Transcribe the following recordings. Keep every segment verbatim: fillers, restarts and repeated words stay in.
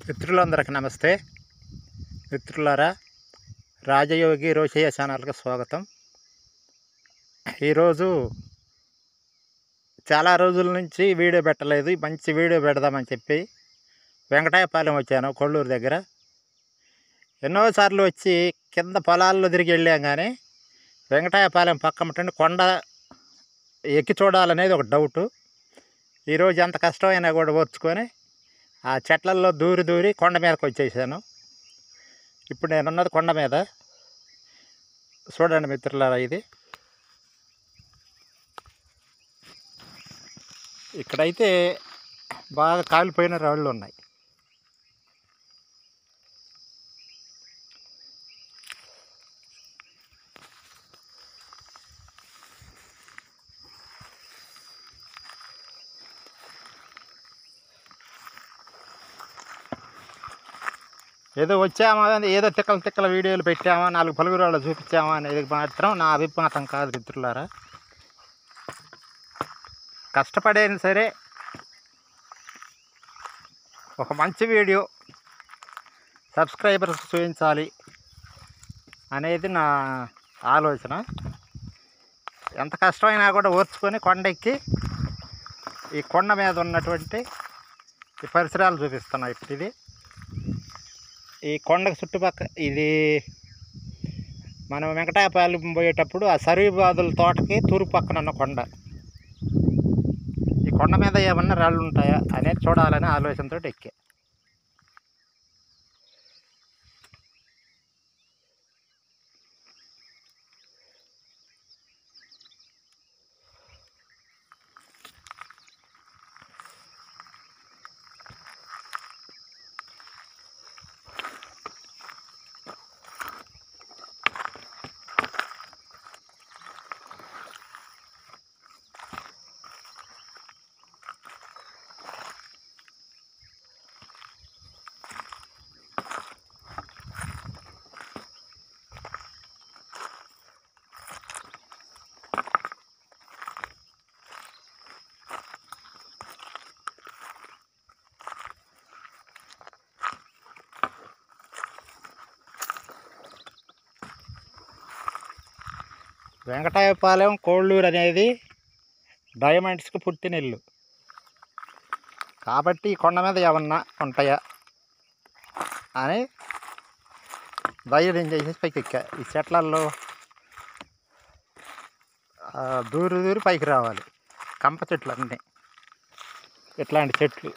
మిత్రులందరికీ నమస్తే. మిత్రులారా, రాజయోగి రోషయ్య ఛానల్కి స్వాగతం. ఈరోజు చాలా రోజుల నుంచి వీడియో పెట్టలేదు. మంచి వీడియో పెడదామని చెప్పి వెంకటాయపాలెం వచ్చాను, కొల్లూరు దగ్గర. ఎన్నోసార్లు వచ్చి కింద పొలాల్లో తిరిగి వెళ్ళాం, కానీ వెంకటాయపాలెం పక్కన కొండ ఎక్కి చూడాలనేది ఒక డౌటు. ఈరోజు ఎంత కష్టమైనా కూడా ఓర్చుకొని ఆ చెట్లల్లో దూరి దూరి కొండ మీదకి వచ్చేసాను. ఇప్పుడు నేనున్నది కొండ మీద. చూడండి మిత్రులారా, ఇది ఇక్కడైతే బాగా కాలిపోయిన రాళ్ళు ఉన్నాయి. ఏదో వచ్చామా, ఏదో తిక్కల తిక్కల వీడియోలు పెట్టామా, నాలుగు పలుగురు వాళ్ళు చూపించామా అనేది మాత్రం నా అభిమతం కాదు మిత్రులారా. కష్టపడైనా సరే ఒక మంచి వీడియో సబ్స్క్రైబర్స్ చూపించాలి అనేది నా ఆలోచన. ఎంత కష్టమైనా కూడా ఓర్చుకొని కొండెక్కి ఈ కొండ మీద ఉన్నటువంటి ఈ పరిసరాలు చూపిస్తున్నాం. ఇప్పుడు ఇది ఈ కొండకు చుట్టుపక్కల, ఇది మనం వెంకటాయపాలెం పోయేటప్పుడు ఆ సరిబాదుల తోటకి తూర్పు పక్కన ఉన్న కొండ. ఈ కొండ మీద ఏమన్నా రాళ్ళు ఉంటాయా అనేది చూడాలనే ఆలోచనతో ఎక్కా. వెంకటాయపాలెం కోళ్ళూరు అనేది డైమండ్స్కి పుట్టిన ఇల్లు కాబట్టి ఈ కొండ మీద ఏమన్నా ఉంటాయా అని ధైర్యం చేసి పైకి ఎక్కా. ఈ చెట్లల్లో దూరి దూరి పైకి రావాలి. కంప చెట్లు అన్నీ ఇట్లాంటి చెట్లు.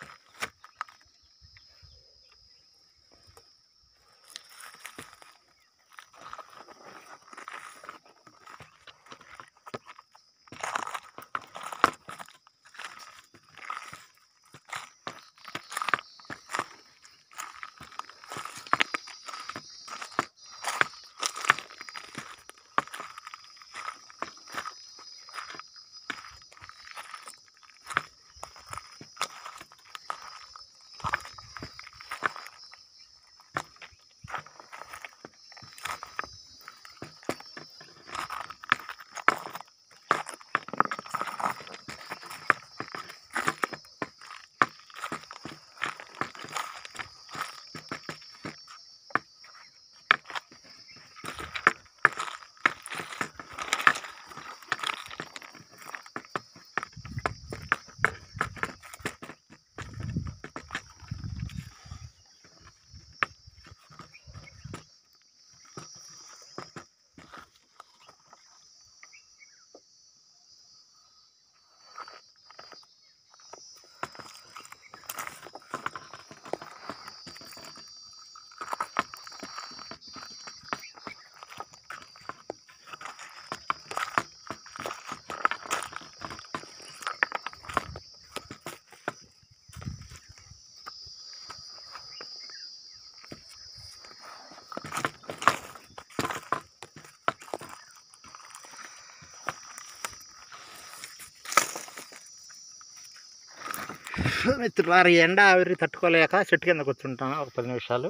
మిత్రులారా, ఎండ ఆవిరి తట్టుకోలేక చెట్టు కింద కూర్చుంటాను ఒక పది నిమిషాలు.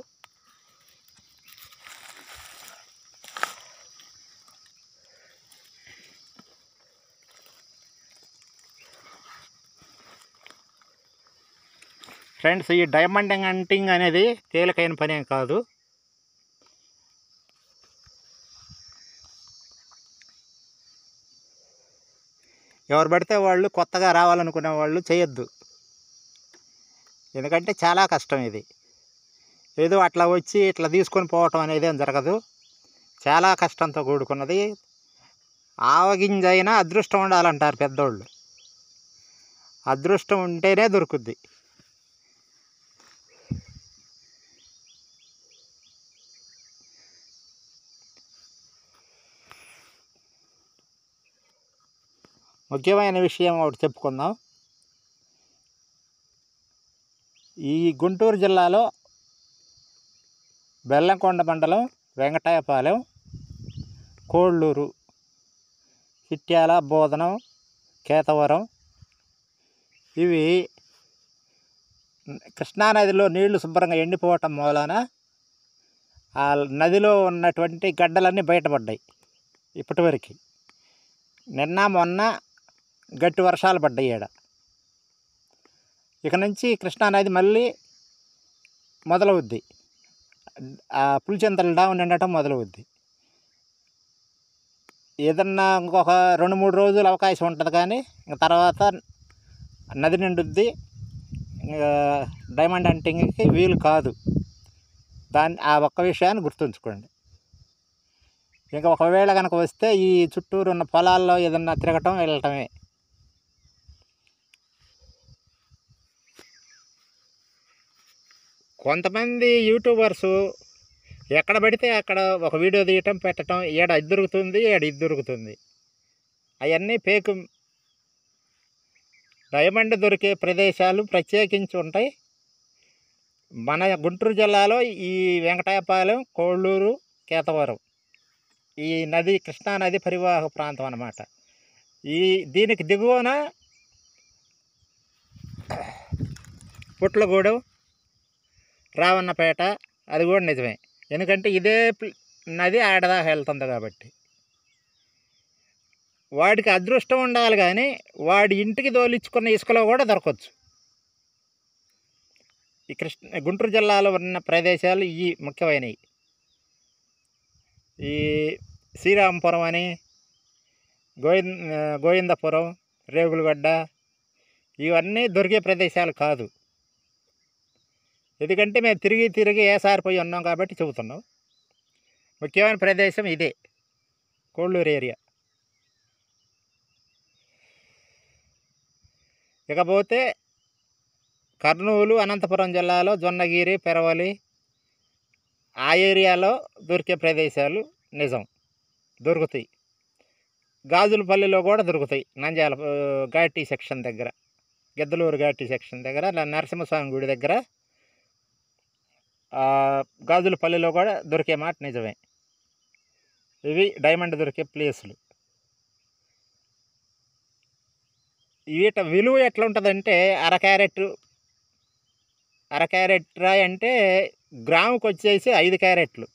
ఫ్రెండ్స్, ఈ డైమండ్ హంటింగ్ అనేది తేలికైన పని ఏం కాదు. ఎవరు పడితే వాళ్ళు కొత్తగా రావాలనుకునే వాళ్ళు చేయొద్దు. ఎందుకంటే చాలా కష్టం ఇది. ఏదో అట్లా వచ్చి ఇట్లా తీసుకొని పోవటం అనేది ఏం జరగదు. చాలా కష్టంతో కూడుకున్నది. ఆవగింజ అయినా అదృష్టం ఉండాలంటారు పెద్దోళ్ళు. అదృష్టం ఉంటేనే దొరుకుద్ది. ముఖ్యమైన విషయం ఒకటి చెప్పుకుందాం. ఈ గుంటూరు జిల్లాలో బెల్లంకొండ మండలం, వెంకటాయపాలెం, కోళ్ళూరు, చిట్యాల, బోధనం, కేతవరం ఇవి కృష్ణానదిలో నీళ్లు శుభ్రంగా ఎండిపోవటం మూలాన ఆ నదిలో ఉన్నటువంటి గడ్డలన్నీ బయటపడ్డాయి. ఇప్పటివరకు నిన్న మొన్న గట్టి వర్షాలు పడ్డాయి ఈడ. ఇక నుంచి కృష్ణానది మళ్ళీ మొదలవుద్ది. ఆ పులిచింతల డామ్ నిండటం మొదలవుద్ది. ఏదన్నా ఇంకొక రెండు మూడు రోజులు అవకాశం ఉంటుంది, కానీ ఇంక తర్వాత నది నిండుద్ది. డైమండ్ హంటింగ్కి వీలు కాదు. దాన్ని ఆ ఒక్క విషయాన్ని గుర్తుంచుకోండి. ఇంకా ఒకవేళ కనుక వస్తే ఈ చుట్టూరు ఉన్న పొలాల్లో ఏదన్నా తిరగటం వెళ్ళటమే. కొంతమంది యూట్యూబర్సు ఎక్కడ పడితే అక్కడ ఒక వీడియో తీయటం, పెట్టడం, ఏడ ఇది దొరుకుతుంది, ఏడ ఇది దొరుకుతుంది. అవన్నీ పేకు. డైమండ్ దొరికే ప్రదేశాలు ప్రత్యేకించి ఉంటాయి. మన గుంటూరు జిల్లాలో ఈ వెంకటాయపాలెం, కోళ్ళూరు, కేతవరం ఈ నది కృష్ణానది పరివాహక ప్రాంతం అన్నమాట. ఈ దీనికి దిగువన పుట్లగూడెం, రావన్నపేట అది కూడా నిజమే. ఎందుకంటే ఇదే నది ఆడదాకా వెళ్తుంది కాబట్టి. వాడికి అదృష్టం ఉండాలి, కానీ వాడి ఇంటికి తోలించుకున్న ఇసుకలో కూడా దొరకవచ్చు. ఈ కృష్ణ గుంటూరు జిల్లాలో ఉన్న ప్రదేశాలు ఈ ముఖ్యమైనవి. ఈ శ్రీరామపురం అని, గోవింద గోవిందపురం, రేగులగడ్డ ఇవన్నీ దొరికే ప్రదేశాలు కాదు. ఎందుకంటే మేము తిరిగి తిరిగి ఏసారిపోయి ఉన్నాం కాబట్టి చెబుతున్నాం. ముఖ్యమైన ప్రదేశం ఇదే, కోళ్ళూరు ఏరియా. ఇకపోతే కర్నూలు, అనంతపురం జిల్లాలో జొన్నగిరి, పెరవలి ఆ ఏరియాలో దొరికే ప్రదేశాలు నిజం దొరుకుతాయి. గాజులపల్లిలో కూడా దొరుకుతాయి. నంద్యాల ఘాటీ సెక్షన్ దగ్గర, గిద్దలూరు ఘాటీ సెక్షన్ దగ్గర, నరసింహస్వామి గుడి దగ్గర, గాజులపల్లిలో కూడా దొరికే మాట నిజమే. ఇవి డైమండ్ దొరికే ప్లేసులు. వీట విలువ ఎట్లా ఉంటుందంటే, అర క్యారెట్ అర క్యారెట్ రాయి అంటే గ్రాముకి వచ్చేసి ఐదు క్యారెట్లు.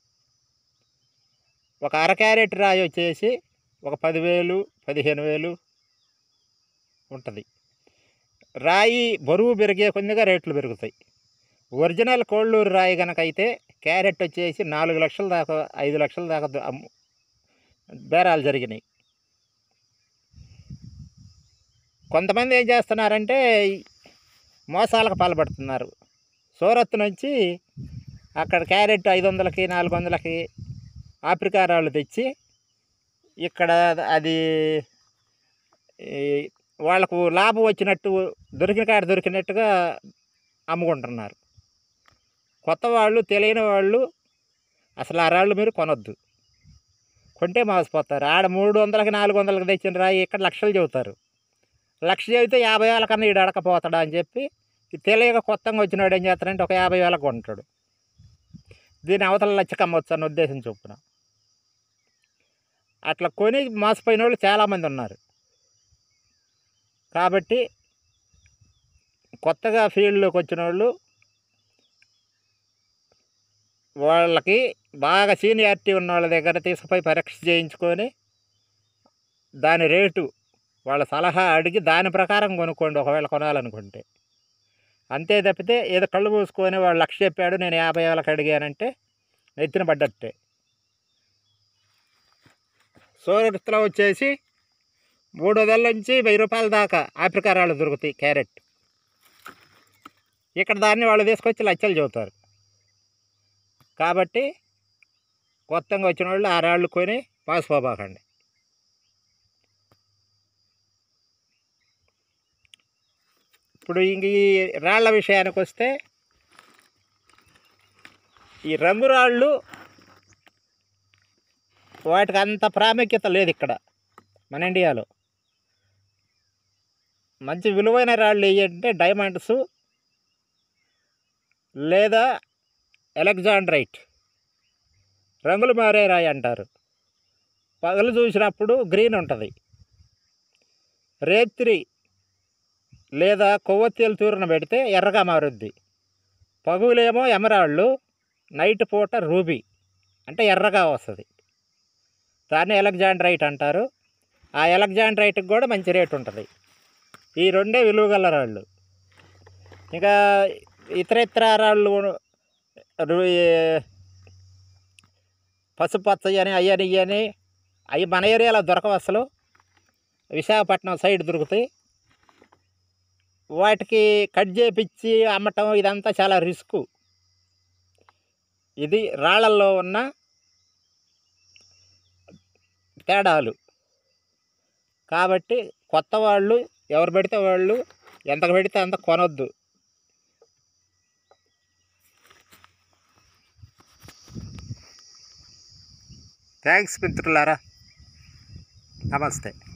ఒక అర క్యారెట్ రాయి వచ్చేసి ఒక పదివేలు పదిహేను వేలు ఉంటుంది. రాయి బరువు పెరిగే కొద్దిగా రేట్లు పెరుగుతాయి. ఒరిజినల్ కోళ్ళూరు రాయి కనుక అయితే క్యారెట్ వచ్చేసి నాలుగు లక్షల దాకా, ఐదు లక్షల దాకా బేరాలు జరిగినాయి. కొంతమంది ఏం చేస్తున్నారంటే మోసాలకు పాల్పడుతున్నారు. సూరత్ నుంచి అక్కడ క్యారెట్ ఐదు వందలకి నాలుగు వందలకి ఆఫ్రికా రాళ్ళు తెచ్చి ఇక్కడ అది వాళ్ళకు లాభం వచ్చినట్టు, దొరికిన కాడ దొరికినట్టుగా అమ్ముకుంటున్నారు. కొత్త వాళ్ళు, తెలియని వాళ్ళు అసలు ఆ రాళ్ళు మీరు కొనొద్దు. కొంటే మోసపోతారు. ఆడ మూడు వందలకి నాలుగు వందలకి తెచ్చిన రాయి ఇక్కడ లక్షలు చెబుతారు. లక్ష చెబితే యాభై వేల కన్నా ఈడు అడకపోతాడా అని చెప్పి తెలియక కొత్తగా వచ్చినాడు ఏం చేస్తారంటే ఒక యాభై వేలకు కొంటాడు. దీని అవతల లచ్చకి అమ్మవచ్చు అన్న ఉద్దేశం చొప్పున అట్లా కొని మోసపోయిన వాళ్ళు చాలామంది ఉన్నారు. కాబట్టి కొత్తగా ఫీల్డ్లోకి వచ్చిన వాళ్ళు వాళ్ళకి బాగా సీనియారిటీ ఉన్న వాళ్ళ దగ్గర తీసుకుపోయి పరీక్ష చేయించుకొని దాని రేటు వాళ్ళ సలహా అడిగి దాని ప్రకారం కొనుక్కోండి ఒకవేళ కొనాలనుకుంటే. అంతే తప్పితే ఏదో కళ్ళు మూసుకొని వాడు లక్ష చెప్పాడు నేను యాభై వేలకు అడిగానంటే నెత్తిన పడ్డట్టే. సూరత్లో వచ్చేసి మూడు వందల నుంచి వెయ్యి రూపాయల దాకా ఆఫ్రికా రాళ్ళు దొరుకుతాయి క్యారెట్. ఇక్కడ దాన్ని వాళ్ళు తీసుకొచ్చి లక్షలు చెబుతారు. కాబట్టి కొత్తగా వచ్చిన వాళ్ళు ఆ రాళ్ళు కొని పాసిపోబాకండి. ఇప్పుడు ఇంక ఈ రాళ్ల విషయానికి వస్తే ఈ రంగురాళ్ళు వాటికి అంత ప్రాముఖ్యత లేదు ఇక్కడ మన ఇండియాలో. మంచి విలువైన రాళ్ళు ఏంటంటే డైమండ్స్ లేదా అలెగ్జాండ్రైట్, రంగులు మారే రాయి అంటారు. పగలు చూసినప్పుడు గ్రీన్ ఉంటుంది, రేత్రి లేదా కొవ్వొత్తిలు తూరున పెడితే ఎర్రగా మారుద్ది. పగులేమో ఎమరాళ్ళు, నైట్ పూట రూబీ అంటే ఎర్రగా వస్తుంది. దాన్ని అలెగ్జాండ్రైట్ అంటారు. ఆ అలెగ్జాండ్రైట్కి కూడా మంచి రేటు ఉంటుంది. ఈ రెండే విలువగల రాళ్ళు. ఇంకా ఇతర ఇతర రాళ్ళు పసుపచ్చ అని అయ్యని ఇయ్యని అవి మన ఏరియాలో దొరకవు అసలు. విశాఖపట్నం సైడ్ దొరుకుతాయి. వాటికి కట్ చేపించి అమ్మటం ఇదంతా చాలా రిస్కు. ఇది రాళ్ళల్లో ఉన్న తేడాలు. కాబట్టి కొత్త వాళ్ళు ఎవరు పెడితే వాళ్ళు ఎంత పెడితే అంత కొనొద్దు. థ్యాంక్స్ మిత్రులారా, నమస్తే.